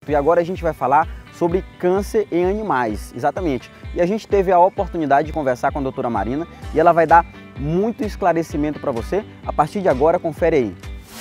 E agora a gente vai falar sobre câncer em animais, exatamente. E a gente teve a oportunidade de conversar com a doutora Marina e ela vai dar muito esclarecimento para você. A partir de agora, confere aí.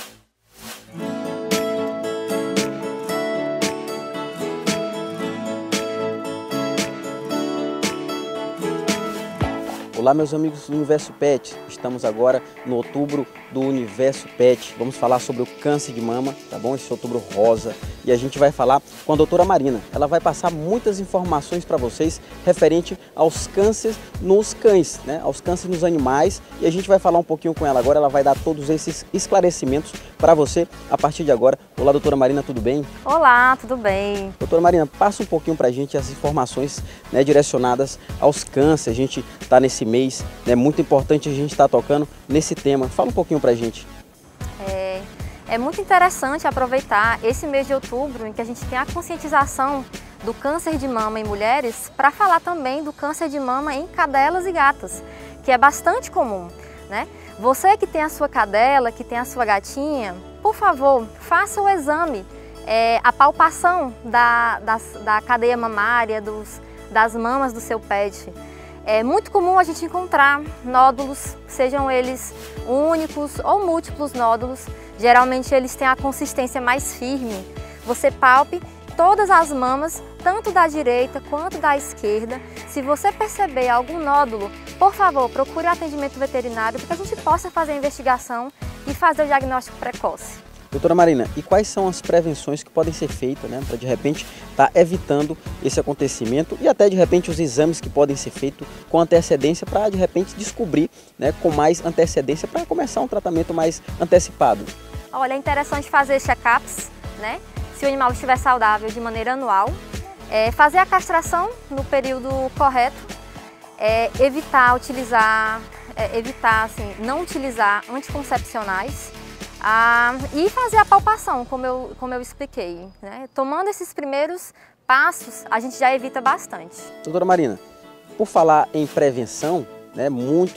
Olá, meus amigos do Universo Pet, estamos agora no outubro do Universo Pet. Vamos falar sobre o câncer de mama, tá bom? Esse outubro rosa. E a gente vai falar com a doutora Marina. Ela vai passar muitas informações para vocês referente aos cânceres nos cães, né? Aos cânceres nos animais. E a gente vai falar um pouquinho com ela agora. Ela vai dar todos esses esclarecimentos para você a partir de agora. Olá, doutora Marina, tudo bem? Olá, tudo bem? Doutora Marina, passa um pouquinho para a gente as informações, né, direcionadas aos cânceres. A gente está nesse mês, é muito importante a gente estar tocando nesse tema. Fala um pouquinho para a gente. É muito interessante aproveitar esse mês de outubro, em que a gente tem a conscientização do câncer de mama em mulheres, para falar também do câncer de mama em cadelas e gatos, que é bastante comum, né? Você que tem a sua cadela, que tem a sua gatinha, por favor, faça o exame, a palpação da cadeia mamária, das mamas do seu pet. É muito comum a gente encontrar nódulos, sejam eles únicos ou múltiplos nódulos. Geralmente eles têm a consistência mais firme. Você palpe todas as mamas, tanto da direita quanto da esquerda. Se você perceber algum nódulo, por favor, procure atendimento veterinário para que a gente possa fazer a investigação e fazer o diagnóstico precoce. Doutora Marina, e quais são as prevenções que podem ser feitas, né, para de repente estar evitando esse acontecimento e até de repente os exames que podem ser feitos com antecedência para de repente descobrir, né, com mais antecedência para começar um tratamento mais antecipado? Olha, é interessante fazer check-ups, né, se o animal estiver saudável de maneira anual, fazer a castração no período correto, evitar não utilizar anticoncepcionais. E fazer a palpação, como eu expliquei, né? Tomando esses primeiros passos, a gente já evita bastante. Doutora Marina, por falar em prevenção, né,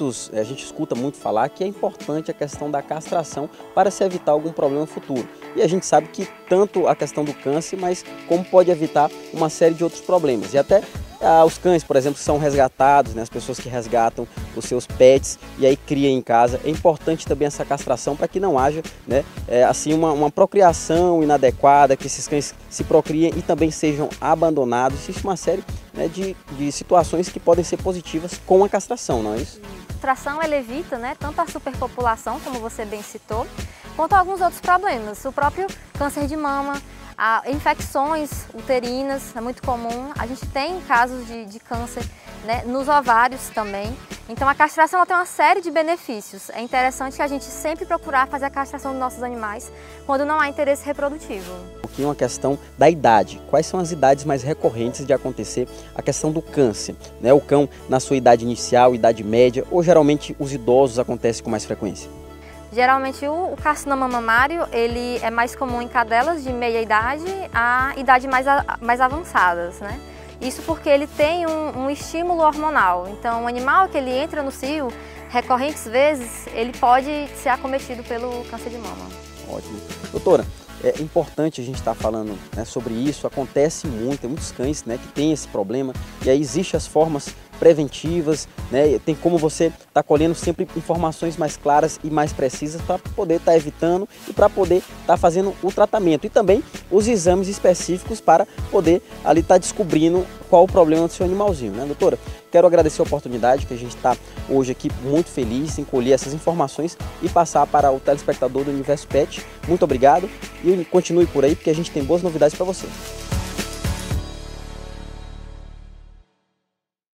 a gente escuta muito falar que é importante a questão da castração para se evitar algum problema futuro. E a gente sabe que tanto a questão do câncer, mas como pode evitar uma série de outros problemas. E até os cães, por exemplo, que são resgatados, né, as pessoas que resgatam os seus pets e aí criam em casa. É importante também essa castração para que não haja, né, assim uma procriação inadequada, que esses cães se procriem e também sejam abandonados. Existe uma série, né, de situações que podem ser positivas com a castração, não é isso? A castração ela evita, né, tanto a superpopulação, como você bem citou, quanto alguns outros problemas. O próprio câncer de mama, infecções uterinas, é muito comum. A gente tem casos de câncer, né, nos ovários também. Então a castração ela tem uma série de benefícios. É interessante a gente sempre procurar fazer a castração dos nossos animais quando não há interesse reprodutivo. Um pouquinho a questão da idade. Quais são as idades mais recorrentes de acontecer a questão do câncer? Né? O cão na sua idade inicial, idade média, ou geralmente os idosos acontecem com mais frequência? Geralmente o carcinoma mamário ele é mais comum em cadelas de meia idade a idade mais avançadas, né? Isso porque ele tem um estímulo hormonal. Então o animal que ele entra no cio, recorrentes vezes, ele pode ser acometido pelo câncer de mama. Ótimo. Doutora, é importante a gente estar falando, né, sobre isso. Acontece muito, tem muitos cães, né, que tem esse problema e aí existem as formas preventivas, né? Tem como você estar colhendo sempre informações mais claras e mais precisas para poder estar evitando e para poder estar fazendo o tratamento e também os exames específicos para poder ali estar descobrindo qual o problema do seu animalzinho, né, doutora? Quero agradecer a oportunidade que a gente está hoje aqui muito feliz em colher essas informações e passar para o telespectador do Universo Pet. Muito obrigado e continue por aí porque a gente tem boas novidades para você.